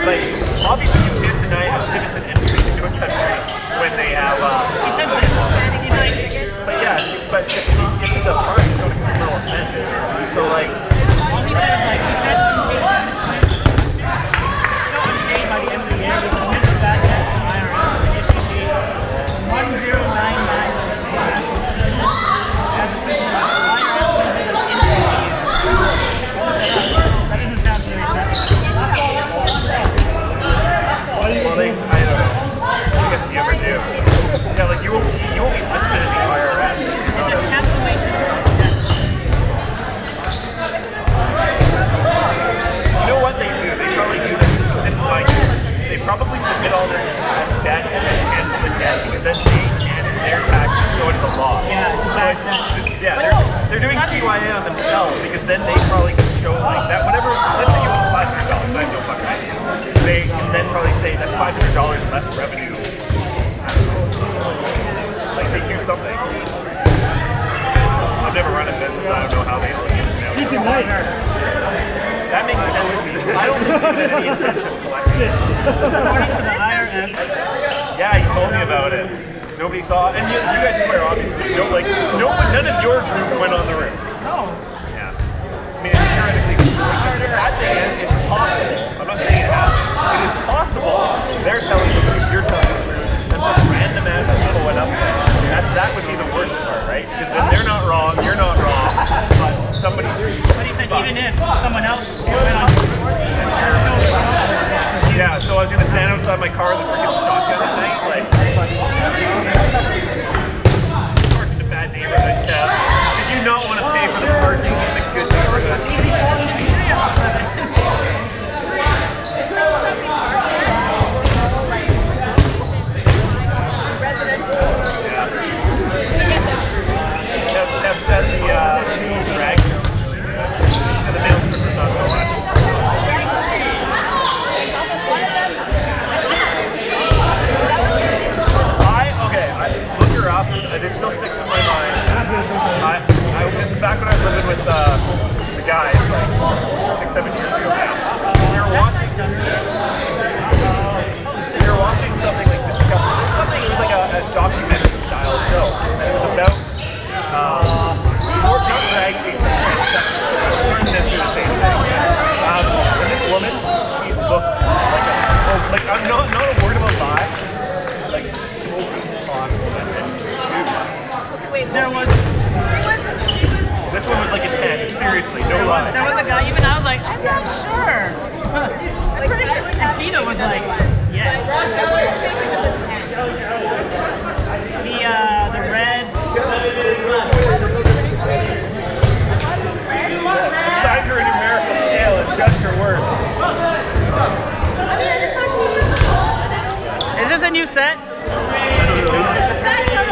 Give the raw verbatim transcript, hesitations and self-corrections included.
like, obviously you can't deny a citizen entry into a country when they have, uh, but yeah, but if, if it's a party, it's not a criminal offense. So like, well, he said like, he said paid by the end of the year, he submitted that debt to I R S, issued one zero nine nine. Well, they, I don't know. I guess you ever do. Yeah, like you won't, you won't be listed in the I R S. It's a cancellation. You know what they do? They probably do this. This is my They probably submit all this debt and then cancel the debt because then they and their taxes show it as a loss. Yeah, so it's, yeah, they're they're doing C Y A on themselves because then they probably can show like that. Whatever. Let's say you owe five hundred dollars. I have no fucking idea. They then probably say that's five hundred dollars less revenue. Like they do something. I've never run a business, so I don't know how they all get it out. That makes sense. I don't think that any intention of collecting. According to the I R S. Yeah, he told me about it. Nobody saw it. And you, you guys swear, obviously. No, like, no, none of your group went on the roof. No. Yeah. I mean, it's theoretically, the sad thing is, it's possible. I'm not saying it happened. It is possible they're telling the truth, you're telling the truth, and some random ass people went up there. That, that would be the worst part, right? Because then they're not wrong, you're not wrong, but somebody's. But even, even if someone else went on the roof, yeah, so I was gonna stand outside my car with a freaking shotgun at night, like. Parked in a bad neighborhood, yeah. Did you not want to pay for the parking in the good neighborhood? Said the uh, drag and the male strippers not so much. I okay. I look her up. It still sticks in my mind. I, I this is back when I was living with uh, the guys like six, seven years ago now. We were watching. We were watching something like Discovery. Something. It was like a, a documentary style show, and it was about. Um, more not drag queens and transsexuals. We're do the same thing. Um, and this woman, she looked like a oh, like I'm not not a word of a lie. Like smoking pot and dude. Wait, there was this one was like a ten. Seriously, no lie. There was a guy. Even I was like, I'm not sure. I'm pretty sure. And Vito was like, yes. The uh, the red. Signed her a numerical scale and judged her worth. Is this a new set?